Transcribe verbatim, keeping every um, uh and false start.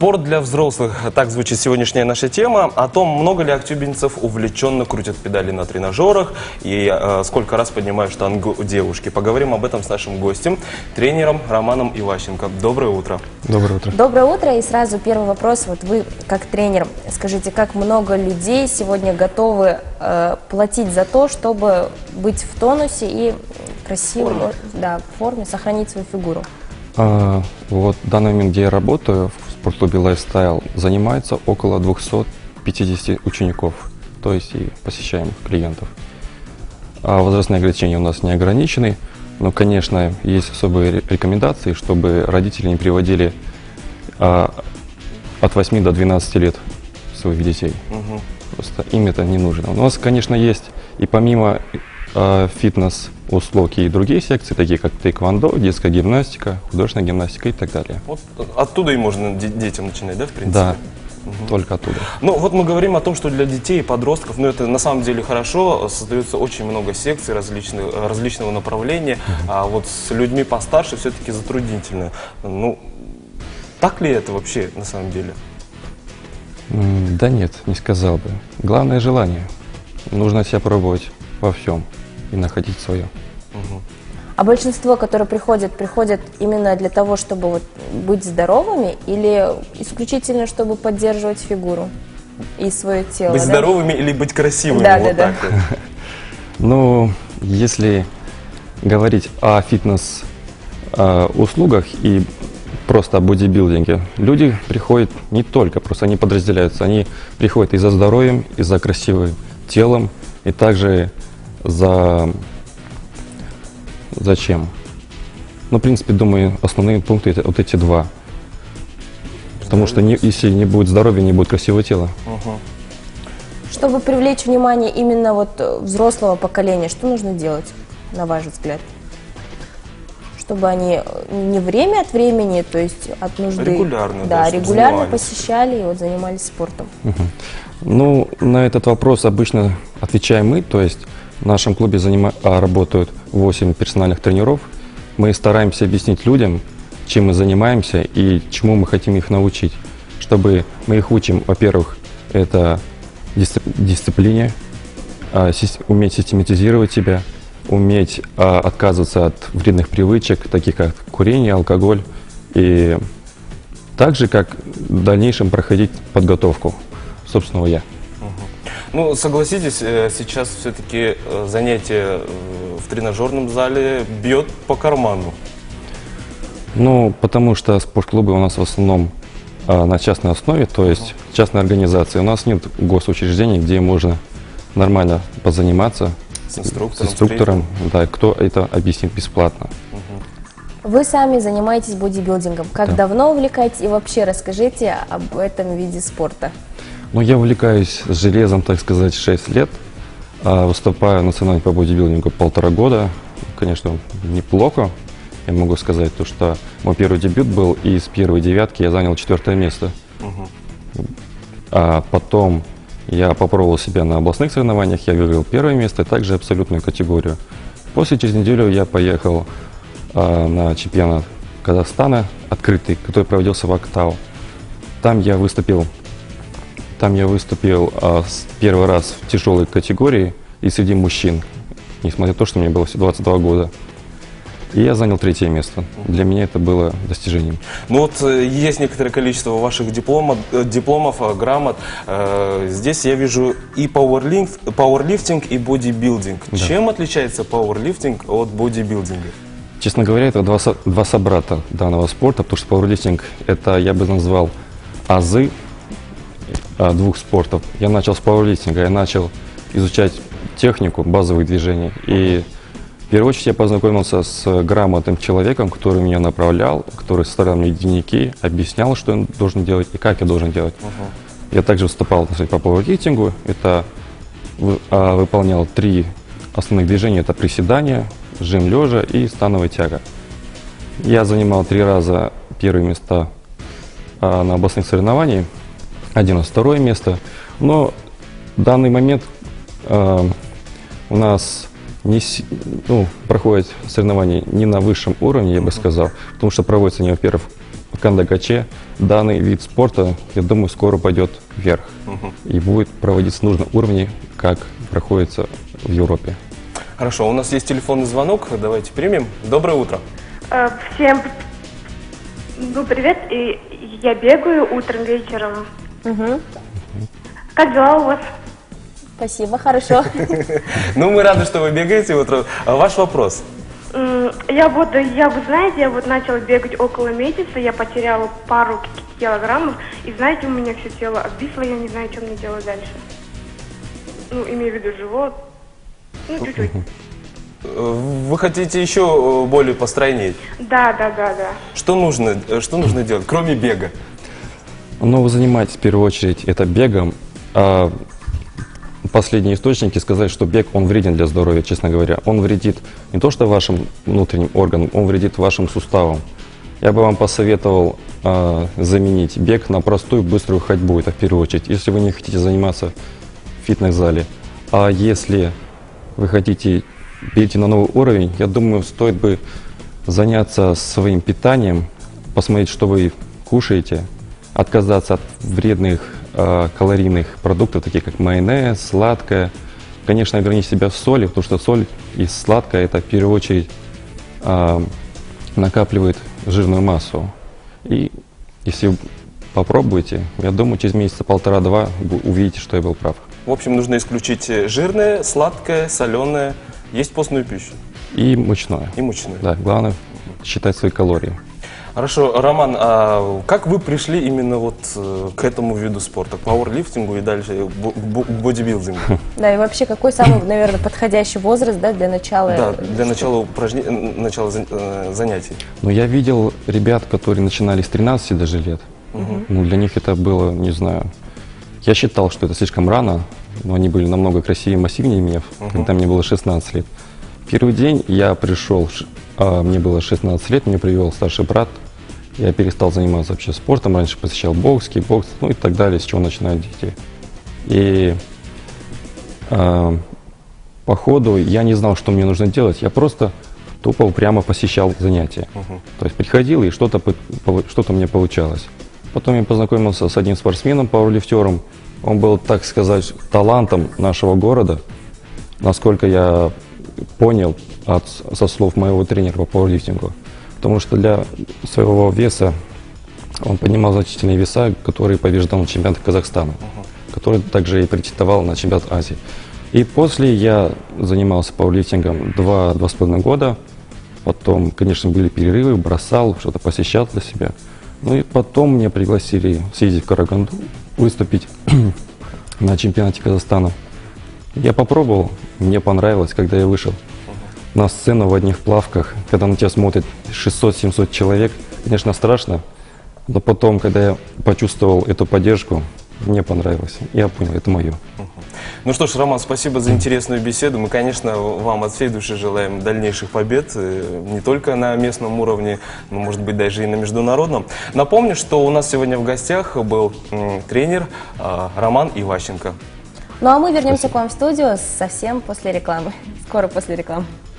Спорт для взрослых. Так звучит сегодняшняя наша тема. О том, много ли актюбинцев увлеченно крутят педали на тренажерах и э, сколько раз поднимают штангу девушки. Поговорим об этом с нашим гостем, тренером Романом Иващенко. Доброе утро. Доброе утро. Доброе утро. И сразу первый вопрос. Вот вы, как тренер, скажите, как много людей сегодня готовы э, платить за то, чтобы быть в тонусе и красиво, да, в форме, сохранить свою фигуру? А, вот в данный момент, где я работаю, в спортклубе Lifestyle, занимается около двухсот пятидесяти учеников, то есть и посещаемых клиентов. А возрастные ограничения у нас не ограничены, но, конечно, есть особые рекомендации, чтобы родители не приводили а, от восьми до двенадцати лет своих детей. Угу. Просто им это не нужно. У нас, конечно, есть и помимо а, фитнес услуг и другие секции, такие как тэквондо, детская гимнастика, художественная гимнастика и так далее. Вот оттуда и можно детям начинать, да, в принципе? Да, угу. Только оттуда. Ну, вот мы говорим о том, что для детей и подростков, ну, это на самом деле хорошо, создается очень много секций различных, различного направления, угу. А вот с людьми постарше все-таки затруднительно. Ну, так ли это вообще на самом деле? Да нет, не сказал бы. Главное желание. Нужно себя пробовать во всем и находить свое. Угу. А большинство, которые приходят, приходят именно для того, чтобы вот быть здоровыми или исключительно, чтобы поддерживать фигуру и свое тело? Быть да? здоровыми или быть красивыми? Да, вот да, так да. Вот. Ну, если говорить о фитнес-услугах и просто о бодибилдинге, люди приходят не только, просто они подразделяются, они приходят и за здоровьем, и за красивым телом, и также за... Зачем? Ну, в принципе, думаю, основные пункты это вот эти два. Потому что не, если не будет здоровья, не будет красивого тела. Угу. Чтобы привлечь внимание именно вот взрослого поколения, что нужно делать, на ваш взгляд? Чтобы они не время от времени, то есть от нужды, регулярно, да, да, регулярно посещали и вот занимались спортом. Угу. Ну, на этот вопрос обычно отвечаем мы, то есть в нашем клубе занима... работают восемь персональных тренеров. Мы стараемся объяснить людям, чем мы занимаемся и чему мы хотим их научить. Чтобы мы их учим, во-первых, это дисциплине, уметь систематизировать себя, уметь отказываться от вредных привычек, таких как курение, алкоголь, и также как в дальнейшем проходить подготовку собственного «я». Ну, согласитесь, сейчас все-таки занятие в тренажерном зале бьет по карману. Ну, потому что спортклубы у нас в основном а, на частной основе, то есть частной организации. У нас нет госучреждений, где можно нормально позаниматься с инструктором, с инструктором, да, кто это объяснит бесплатно. Вы сами занимаетесь бодибилдингом. Как да. давно увлекаетесь и вообще расскажите об этом виде спорта? Ну, я увлекаюсь железом, так сказать, шесть лет. А выступаю в национальном по бодибилдингу полтора года. Конечно, неплохо. Я могу сказать, то, что мой первый дебют был, и с первой девятки я занял четвертое место. Угу. А потом я попробовал себя на областных соревнованиях, я выиграл первое место, и также абсолютную категорию. После, через неделю я поехал а, на чемпионат Казахстана, открытый, который проводился в Актау. Там я выступил Там я выступил а, с, первый раз в тяжелой категории и среди мужчин, несмотря на то, что мне было всего двадцать два года. И я занял третье место. Для меня это было достижением. Ну вот есть некоторое количество ваших дипломов, дипломов грамот. Здесь я вижу и пауэрлифтинг, и бодибилдинг. Да. Чем отличается пауэрлифтинг от бодибилдинга? Честно говоря, это два, два собрата данного спорта, потому что пауэрлифтинг – это, я бы назвал, азы двух спортов. Я начал с пауэрлифтинга, я начал изучать технику базовых движений. И в первую очередь я познакомился с грамотным человеком, который меня направлял, который составлял мне дневники, объяснял, что я должен делать и как я должен делать. Uh-huh. Я также выступал по пауэрлифтингу. Это выполнял три основных движения. Это приседания, жим лежа и становая тяга. Я занимал три раза первые места на областных соревнованиях. Один раз второе место, но в данный момент э, у нас не, ну, проходят соревнования не на высшем уровне, я бы сказал, потому что проводятся они, во-первых, Кандакаче данный вид спорта, я думаю, скоро пойдет вверх и будет проводиться на нужном уровне, как проходится в Европе. Хорошо, у нас есть телефонный звонок, давайте примем. Доброе утро. Э, Всем ну, привет, и я бегаю утром, вечером. Мгм. Как дела у вас? Спасибо, хорошо. Ну, мы рады, что вы бегаете утром. А ваш вопрос? М, Я вот, я, вы знаете, я вот начала бегать около месяца, я потеряла пару к- килограммов, и знаете, у меня все тело обвисло, я не знаю, что мне делать дальше. Ну, имею в виду живот, ну, чуть-чуть. Э, Вы хотите еще э, более постройнее? Да, да, да, да. Что нужно, э, что нужно делать, кроме бега? Но вы занимаетесь в первую очередь это бегом. А последние источники сказали, что бег, он вреден для здоровья, честно говоря. Он вредит не то что вашим внутренним органам, он вредит вашим суставам. Я бы вам посоветовал а, заменить бег на простую быструю ходьбу, это в первую очередь, если вы не хотите заниматься в фитнес-зале. А если вы хотите перейти на новый уровень, я думаю, стоит бы заняться своим питанием, посмотреть, что вы кушаете, отказаться от вредных э, калорийных продуктов, таких как майонез, сладкое. Конечно, ограничить себя в соли, потому что соль и сладкое это в первую очередь э, накапливает жирную массу. И если вы попробуете, я думаю, через месяца полтора-два вы увидите, что я был прав. В общем, нужно исключить жирное, сладкое, соленое, есть постную пищу И мучное. и мучное. Да, главное считать свои калории. Хорошо, Роман, а как вы пришли именно вот э, к этому виду спорта, к пауэрлифтингу и дальше бо- бо- к бодибилдингу? Да, и вообще, какой самый, наверное, подходящий возраст, да, для начала? Да, для начала упражнений, начала зан- э, занятий. Но я видел ребят, которые начинали с тринадцати даже лет. Ну, для них это было, не знаю. Я считал, что это слишком рано, но они были намного красивее и массивнее меня, когда мне было шестнадцать лет. Первый день я пришел, ш- а, мне было шестнадцать лет, меня привел старший брат. Я перестал заниматься вообще спортом, раньше посещал бокс, кикбокс, ну и так далее, с чего начинают дети. И а, по ходу я не знал, что мне нужно делать, я просто тупо упрямо посещал занятия. То есть приходил и что-то пы- полу- что-то у меня получалось. Потом я познакомился с одним спортсменом, пауэрлифтером. Он был, так сказать, талантом нашего города. Насколько я понял от, со слов моего тренера по пауэрлифтингу. Потому что для своего веса он поднимал значительные веса, которые побеждал на чемпионатах Казахстана, который также и претендовал на чемпионат Азии. И после я занимался пауэрлифтингом два-два с половиной года. Потом, конечно, были перерывы, бросал, что-то посещал для себя. Ну и потом меня пригласили съездить в Караганду, выступить на чемпионате Казахстана. Я попробовал, мне понравилось, когда я вышел на сцену в одних плавках, когда на тебя смотрит шестьсот-семьсот человек, конечно, страшно, но потом, когда я почувствовал эту поддержку, мне понравилось. Я понял, это мое. Ну что ж, Роман, спасибо за интересную беседу. Мы, конечно, вам от всей души желаем дальнейших побед, э, не только на местном уровне, но, может быть, даже и на международном. Напомню, что у нас сегодня в гостях был м, тренер э, Роман Иващенко. Ну а мы вернемся к вам в студию совсем после рекламы. Скоро после рекламы.